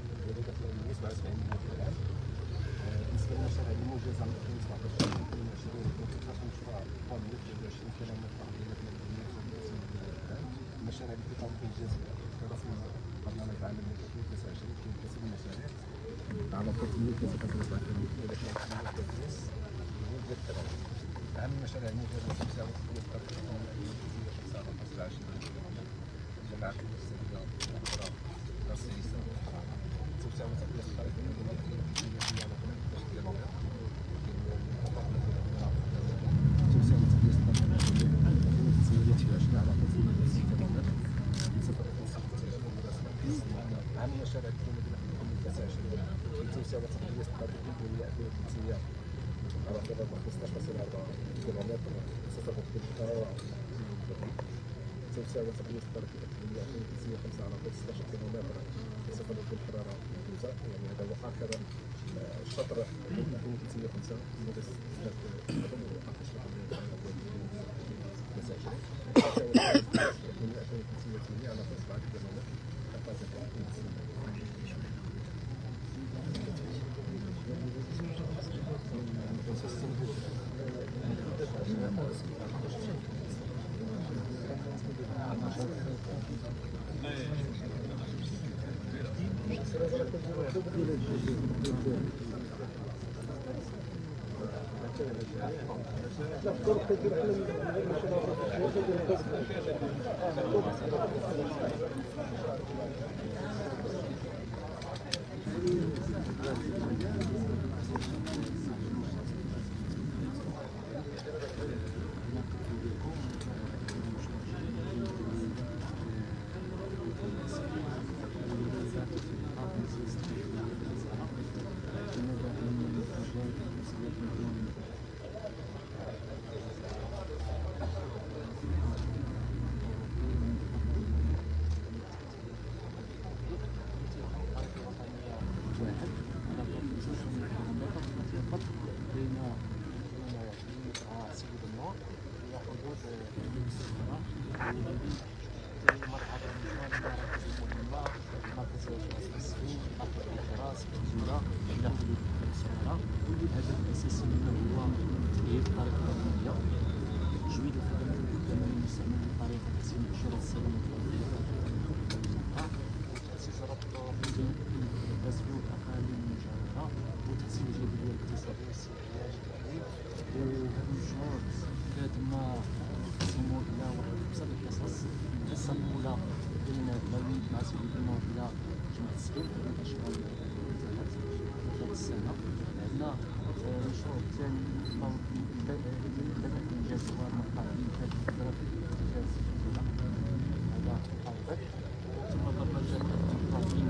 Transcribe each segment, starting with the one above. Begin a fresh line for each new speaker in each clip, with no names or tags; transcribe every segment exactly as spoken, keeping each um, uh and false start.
بلغه الانجليزيه سبعة وسبعين مليون درهم. بالنسبه للمشاريع الموجزه من ألفين وسبعطاش حتى ألفين وعشرين كنتلقى مشروع طوال مية وواحد وعشرين كيلومتر بلغه الانجليزيه مية وخمسين مليون درهم. المشاريع اللي تم انجاز برسم برنامج العام ألفين وثلاثة وعشرين كاين كثير من المشاريع على ثلاثمية وثلاثة وثلاثين كيلومتر الى خمسمية وثلاثين مليون درهم. اهم المشاريع الموجزه تساوي تقريبا خمسة فاصلة عشرين جماعه المستفيده الاخرى السياسه تساوي تقريبا خارج المدينه تساوي عام مشاريع المدينه في ألفين وثلاثة وعشرين تساوي تقريبا ألفين وخمسمية على قدر خمسطاش فاصلة أربعة كيلومتر ستة في القاهره تساوي تقريبا ألفين وخمسمية وخمسة على قدر ستة عشر كيلومتر ستة في الحراره الجوزاء. يعني هذا هو اخر الشطر ألفين وثلاثمية وخمسة على قدر سبعة كيلومتر.
الهدف الاساسي منه هو تغيير الطريقه الرقميه، تجويد الخدمات المقدمه للمستعمل بطريقه تسهيل انشاء السلامه الفرديه وتاسيس ربط بين الاسلوب الاقاليم المجاوره وتحسين الجاذبيه الاقتصاديه والسياحيه للتعليم. وهذا المشروع كادم نقسمو الى واحد خمسه د القصص. القصه الاولى بين ناويين نعزلو الى جمع السبيل بين الاشغال والانتهاءات في السنه. عندنا المشروع الثاني بدأ إنجاز مقطع الإنتاج الجغرافي باتجاه السجلة على الأرض، ثم برمجة التنظيم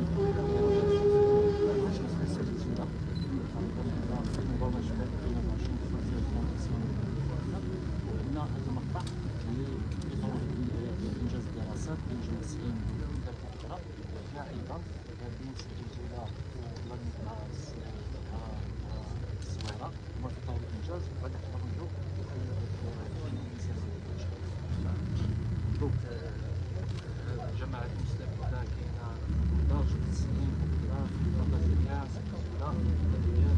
لجنة السجلة على مبرمج بين العشرين وزير التنظيم. هنا هذا المقطع يطور إنجاز الدراسات بين جمع السبيل والدكاترة. هنا أيضا بالنسبة للجولة مع الصغيرة هما في طور الإنجاز وغادي يخرجوا دونك جماعة المستفيدة كاينة درجة التسليم والإدراك والبطاريات والبطاريات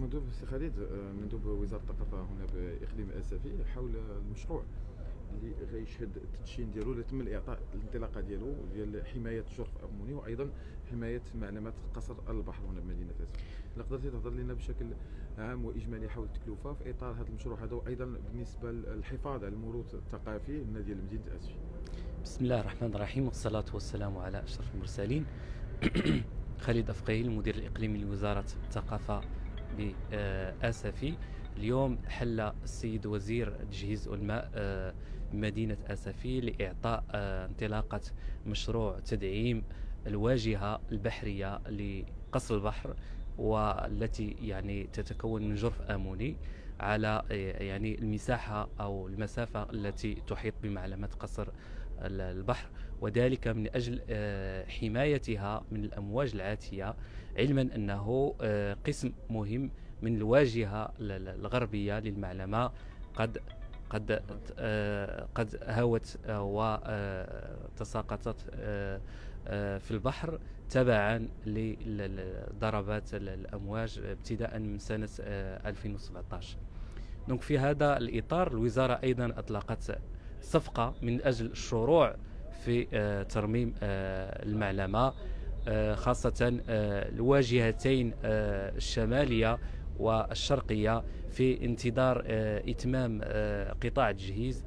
مندوب سي خالد، مندوب وزاره الثقافه هنا باقليم اسفي حول المشروع اللي غيشهد التدشين ديالو اللي تم الاعطاء الانطلاقه ديالو ديال حمايه الجرف الاموني وايضا حمايه معلمات قصر البحر هنا بمدينه اسفي. الا قدرتي تهضر لنا بشكل عام واجمالي حول التكلفه في اطار هذا المشروع هذا، وايضا بالنسبه للحفاظ على الموروث الثقافي هنا ديال مدينه اسفي.
بسم الله الرحمن الرحيم، والصلاه والسلام على اشرف المرسلين. خالد أفقيل، المدير الإقليمي لوزارة الثقافة بآسفي. اليوم حل السيد وزير التجهيز والماء بمدينة آسفي لإعطاء انطلاقة مشروع تدعيم الواجهة البحرية لقصر البحر، والتي يعني تتكون من جرف آموني على يعني المساحة أو المسافة التي تحيط بمعلمة قصر البحر، وذلك من أجل حمايتها من الأمواج العاتية، علما أنه قسم مهم من الواجهة الغربية للمعلمة قد قد قد هوت وتساقطت في البحر تبعا لضربات الأمواج ابتداء من سنة ألفين وسبعة عشر. دونك في هذا الإطار الوزارة أيضا أطلقت صفقة من أجل الشروع في ترميم المعلمة، خاصة الواجهتين الشمالية والشرقية، في انتظار إتمام قطاع التجهيز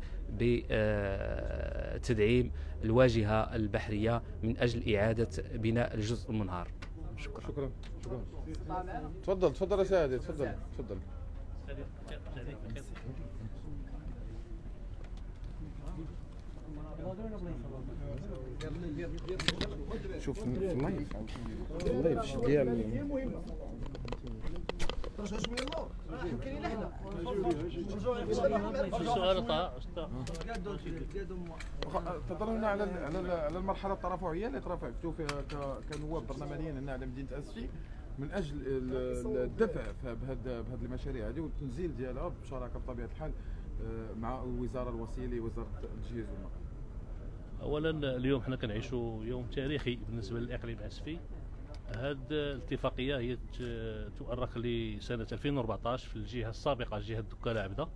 بتدعيم الواجهة البحرية من أجل إعادة بناء الجزء المنهار. شكرا.
شكرا. شكرا. تفضل تفضل يا سيدي، تفضل تفضل. شوف في اللايف في اللايف شي ديال تهضروا هنا على على المرحله الترافعيه اللي ترافعتوا فيها كنواب برلمانيين هنا على مدينه اسفي من اجل الدفع بهذه بهذه المشاريع هذه والتنزيل ديالها بشراكه بطبيعه الحال مع الوزاره الوصيه لوزاره التجهيز والماء.
اولا اليوم حنا كنعيشوا يوم تاريخي بالنسبه للاقليم اسفي. هذه الاتفاقيه هي تؤرخ لسنه ألفين وأربعة عشر في الجهه السابقه، جهه دكا العبده.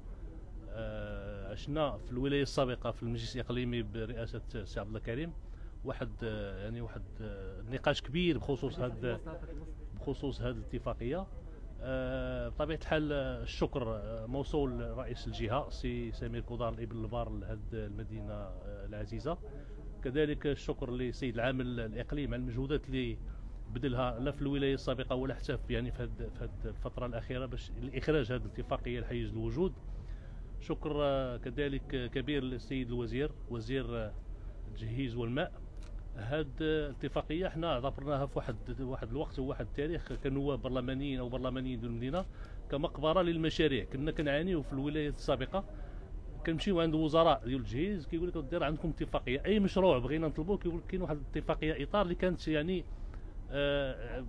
عشنا في الولايه السابقه في المجلس الاقليمي برئاسه السي عبد الله كريم واحد يعني واحد نقاش كبير بخصوص هذا بخصوص هذه الاتفاقيه. بطبيعه الحال الشكر موصول لرئيس الجهه سي سمير كودار الابن البار لهذه المدينه العزيزه. كذلك الشكر للسيد العامل الاقليم على المجهودات اللي بذلها لا في الولايه السابقه ولا حتى في يعني في هذه الفتره الاخيره باش لاخراج هذه الاتفاقيه لحيز الوجود. شكر كذلك كبير للسيد الوزير وزير التجهيز والماء. هذه الاتفاقيه حنا اعتبرناها في واحد واحد الوقت وواحد التاريخ كنواب برلمانيين او برلمانيين ديال المدينه كمقبره للمشاريع. كنا كنعانيو في الولايات السابقه، كنمشيو عند وزراء ديال التجهيز كيقول لك دير عندكم اتفاقيه، اي مشروع بغينا نطلبوه كيقول لك كاين واحد الاتفاقيه اطار اللي كانت يعني آه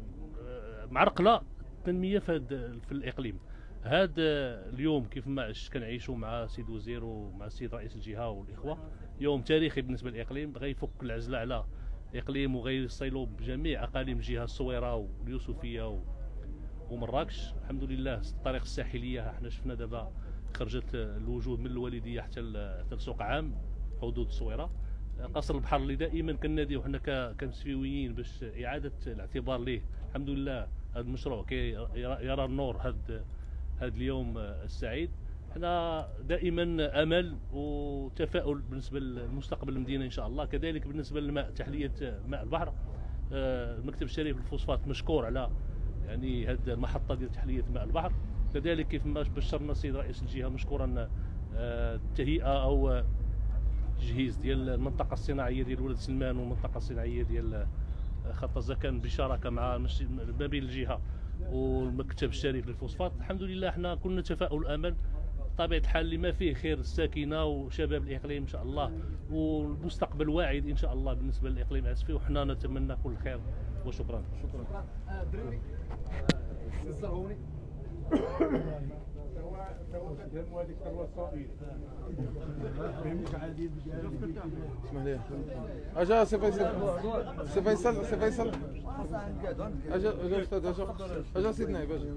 معرقله التنميه في في الاقليم. هذا اليوم كيف ما كنعيشوا مع السيد الوزير ومع السيد رئيس الجهه والاخوه، يوم تاريخي بالنسبه للاقليم، غيفك العزله على الاقليم وغيصيلوا بجميع اقاليم الجهه الصويره واليوسفيه ومراكش. الحمد لله الطريق الساحليه حنا شفنا دابا خرجت الوجود من الوالديه حتى لسوق عام حدود الصويره. قصر البحر اللي دائما كناديو حنا كمسفيويين باش اعاده الاعتبار ليه، الحمد لله هذا المشروع كي يرى النور هذا هذا اليوم السعيد. حنا دائما امل وتفاؤل بالنسبه لمستقبل المدينه ان شاء الله. كذلك بالنسبه للماء، تحليه ماء البحر، المكتب الشريف للفوسفات مشكور على يعني هذه المحطه ديال تحليه ماء البحر. كذلك كيف ما بشرنا السيد رئيس الجهه مشكورا التهيئه او التجهيز ديال المنطقه الصناعيه ديال ولد سلمان والمنطقه الصناعيه ديال خط الزكان بشراكه مع ما بين الجهه والمكتب الشريف للفوسفات. الحمد لله حنا كنا تفاؤل امل بطبيعه الحال لما فيه خير الساكنه وشباب الاقليم ان شاء الله، والمستقبل واعد ان شاء الله بالنسبه للاقليم العسفي، وحنا نتمنى كل خير وشكرا.
شكرا.
اسمح لي اجا سي فيصل سي فيصل سي فيصل اجا اجا استاذ اجا اجا سيدنا نائب اجا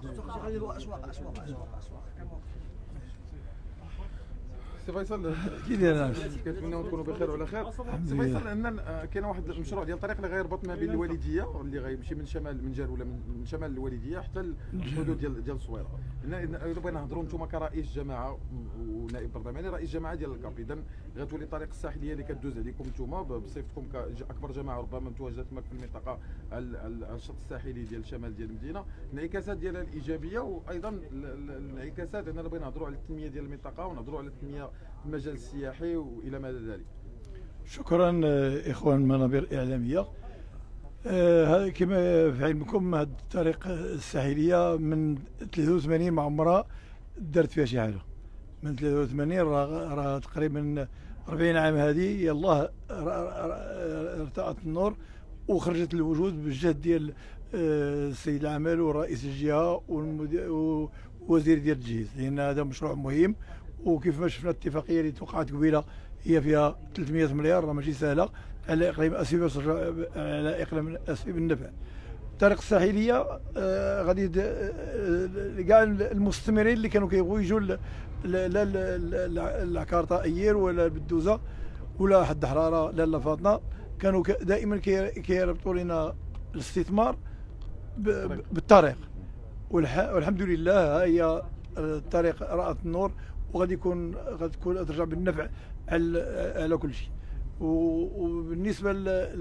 سي فيصل
كي داير؟
كنتمناو تكونوا بخير وعلى خير. سي فيصل ان كاين واحد المشروع ديال الطريق اللي غيربط ما بين الوالديه اللي غيمشي من شمال من جار ولا من شمال الوالديه حتى الحدود ديال ديال الصويره. الا بغينا نهضروا نتوما كرئيس جماعه ونائب برلماني رئيس جماعه ديال الكاب، اذا غتولي الطريق الساحليه اللي كدوز عليكم نتوما بصفتكم كاكبر جماعه ربما متواجده تما في المنطقه الشط الساحلي ديال الشمال ديال المدينه، الانعكاسات ديالها الايجابيه وايضا الانعكاسات اننا بغينا نهضروا على التنميه ديال المنطقه ونهضروا على التنميه في المجال السياحي والى ما ذلك.
شكرا اخوان المنابر الاعلاميه. هذا كما في علمكم هذه الطريق الساحليه من ثلاثة وثمانين ما عمرها دارت فيها شي حاجه. من ثلاثة وثمانين راه راه تقريبا أربعين عام هذه يلاه ارتأت النور وخرجت للوجود بالجهد ديال السيد العمل ورئيس الجهه والوزير ديال التجهيز، لان هذا مشروع مهم. وكيف ما شفنا الاتفاقيه اللي توقعت قبيله هي فيها ثلاثمائة مليار، راه ماشي سهله على اقليم اسفي على اقليم اسفي بالنفع. الطريق الساحليه آه غادي كاع المستثمرين اللي كانوا كيبغوا يجوا لا العكارطائيين ولا البدوزه ولا حد حراره لا لا فاطمه، كانوا دائما كيربطوا لنا الاستثمار بالطريق. والحمد لله ها هي الطريق رأت النور وغادي يكون غادي تكون ترجع بالنفع على على كل شيء. وبالنسبه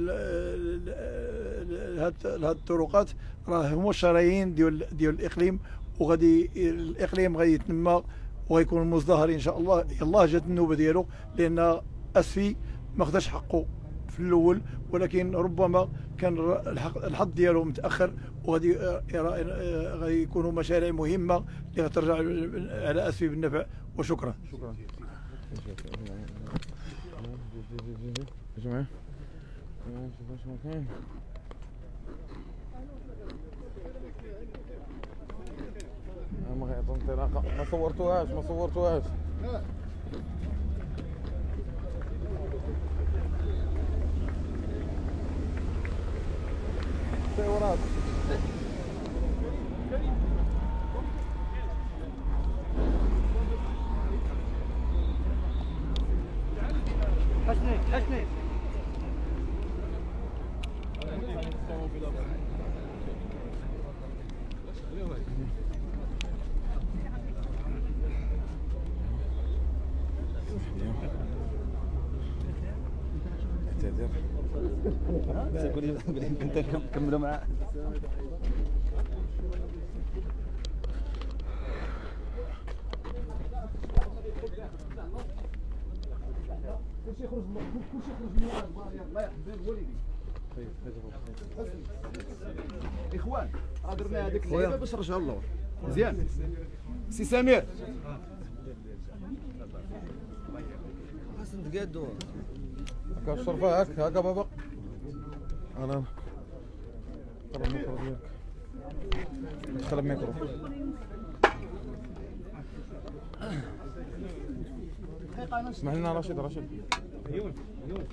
لهاد الطرقات راه هما الشرايين ديال ديال الاقليم، وغادي الاقليم غادي يتنمى وغيكون مزدهر ان شاء الله. يلاه جات النوبه ديالو، لان اسفي ما خداش حقه في الاول، ولكن ربما كان الحظ ديالو متاخر، وغادي غادي يكونوا مشاريع مهمه اللي غترجع على اسفي بالنفع. وشكرا.
شكرا. جماعه ما غيعطوا انطلاقه، ما صورتوهاش ما صورتوهاش صورات.
حسني حسني
انت كملوا معاه.
كلشي يخرج كلشي يخرج من الله يحفظ الوالدين. اخوان راه درنا هذيك اللعيبه باش نرجعوا للور. مزيان سي سمير
قادو
هكا الشرفه هاك هكا بابا. انا قرب الميكرو ديالك، دخل الميكرو. اسمح لنا رشيد رشيد عيون عيون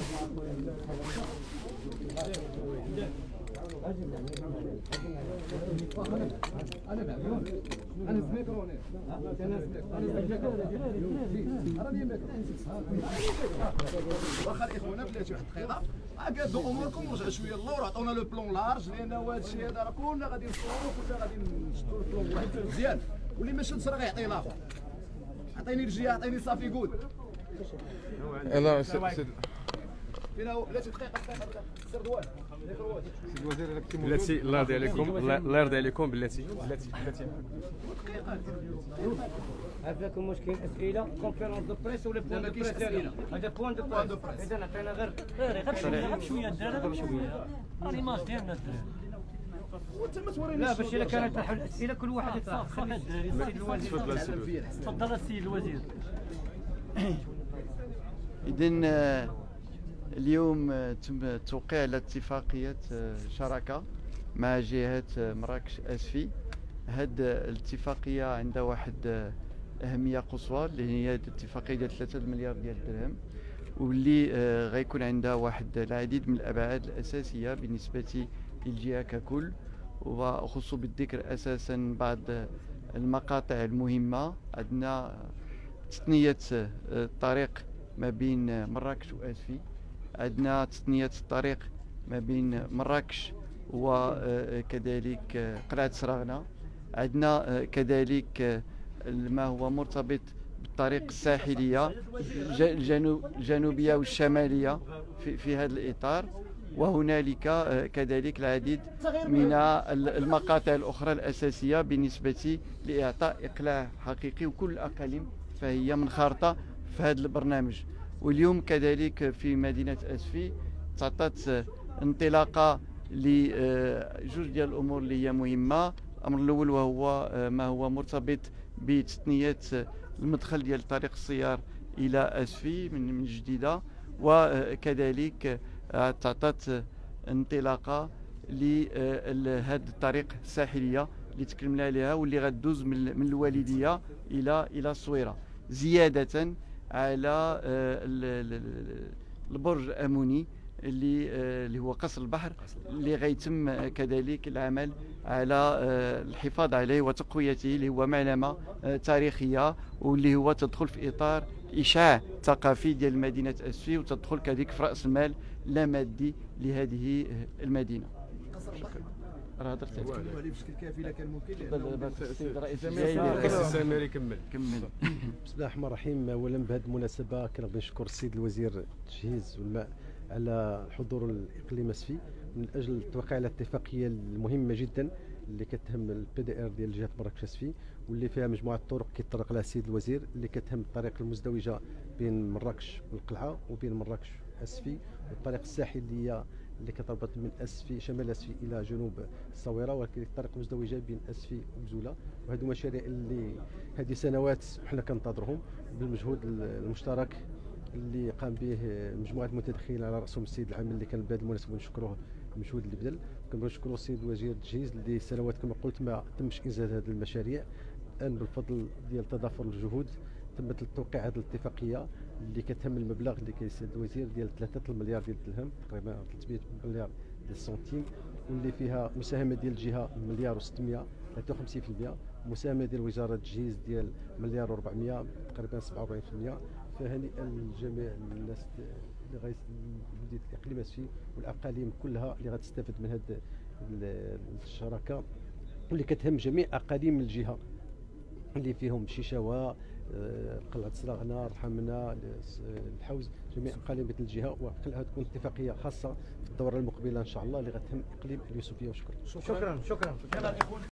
انا بعيون انا الميكرو انا انا انا واخا الاخوان بلاتي واحد الدقيقه قادوا اموركم ورجعوا شويه للور وعطونا لو بلون لارج، لان هذا الشيء هذا راه كلنا غادي نصوروا كلنا غادي نشدوا البلون واحد مزيان، واللي ما شدش راه غيعطيه الاخر. عطيني الجهه عطيني صافي جود.
يلا سيد
فينا هو بلاتي دقيقه دقيقه سير دوان
سيد الوزير الا كنتي موجود.
بلاتي الله يرضي عليكم الله يرضي عليكم بلاتي بلاتي بلاتي
عافاكم مشكل اسئله كونفيرونس دو بريس ولا بوان دو بريس؟ هذا بوان دو بريس. اذا عطينا غير غير شويه غير شويه الدراري غير شويه ليماج ديالنا الدراري.
وانت ما تورينيش.
لا باش الا كانت الاسئله كل واحد يتصرف. السيد الوزير تفضل السيد الوزير.
إذن اليوم تم التوقيع على اتفاقية شراكة مع جهة مراكش أسفي هاد الاتفاقيه عندها واحد اهميه قصوى اللي هي الاتفاقيه ديال ثلاثة مليار ديال الدرهم، واللي آه غيكون عندها واحد العديد من الابعاد الاساسيه بالنسبه للجهه ككل، وخص بالذكر اساسا بعض المقاطع المهمه. عندنا تثنيه الطريق ما بين مراكش واسفي، عندنا تثنيه الطريق ما بين مراكش وكذلك قلعه سراغنه، عندنا كذلك ما هو مرتبط بالطريق الساحليه الجنوبيه والشماليه في, في هذا الاطار، وهنالك كذلك العديد من المقاطع الاخرى الاساسيه بالنسبه لاعطاء اقلاع حقيقي، وكل الاقاليم فهي منخرطه في هذا البرنامج. واليوم كذلك في مدينه اسفي تعطت انطلاقه لجوج ديال الامور اللي هي مهمه. الامر الاول وهو ما هو مرتبط بتثنيه المدخل ديال طريق السيار الى اسفي من جديده، وكذلك تعطت انطلاقه لهذه الطريق الساحليه اللي تكلمنا عليها واللي غدوز من الوالديه الى الى الصويره، زياده على البرج الاموني اللي اللي هو قصر البحر اللي غيتم كذلك العمل على الحفاظ عليه وتقويته، اللي هو معلمه تاريخيه واللي هو تدخل في اطار اشعاع ثقافي ديال مدينه اسفي، وتدخل كذلك في راس المال لا مادي لهذه المدينه. راه هضرت
عليه بشكل كافي الا كان ممكن.
السيد الرئيس
السامري كمل
كمل.
بسم الله الرحمن الرحيم. اولا بهذه المناسبه كنبغي نشكر السيد الوزير التجهيز والماء على الحضور الاقليم اسفي من اجل التوقيع على الاتفاقيه المهمه جدا اللي كتهم البي دي ار ديال جهه مراكش اسفي، واللي فيها مجموعه طرق كيتطرق لها السيد الوزير، اللي كتهم الطريق المزدوجه بين مراكش والقلعه وبين مراكش اسفي، والطريق الساحليه اللي كتربط من اسفي شمال اسفي الى جنوب الصويره، وكذلك الطريق المزدوجه بين اسفي وبزوله. وهذو مشاريع اللي هذه سنوات وحنا كننتظرهم بالمجهود المشترك اللي قام به مجموعه المتدخلين على راسهم السيد العامل اللي كان بهذه المناسبه نشكروه المجهود اللي بذل. كنبغي نشكروا السيد وزير التجهيز اللي سنوات كما قلت ما تمش انجاز هذه المشاريع. الان بالفضل ديال تضافر الجهود تمت التوقيع هذه الاتفاقيه اللي كتهم المبلغ اللي كيسد الوزير ديال ثلاثة مليار ديال الدرهم، تقريبا ثلاثمائة مليار ديال السنتيم، واللي فيها مساهمه ديال الجهه مليار و600 ثلاثة وخمسين بالمئة، مساهمه ديال وزاره التجهيز ديال مليار و400 تقريبا سبعة وأربعين بالمئة. فهنيئا لجميع الناس اللي غادي مدينه الاقليم اسفي والاقاليم كلها اللي غتستافد من هذه الشراكه واللي كتهم جميع اقاليم الجهه اللي فيهم شيشاوه، قلعه سراغنه، رحمنا، الحوز، جميع اقاليم الجهه. وتكون اتفاقيه خاصه في الدوره المقبله ان شاء الله اللي غتهم اقليم اليوسفيه. وشكرا
شكرا شكرا, شكرا.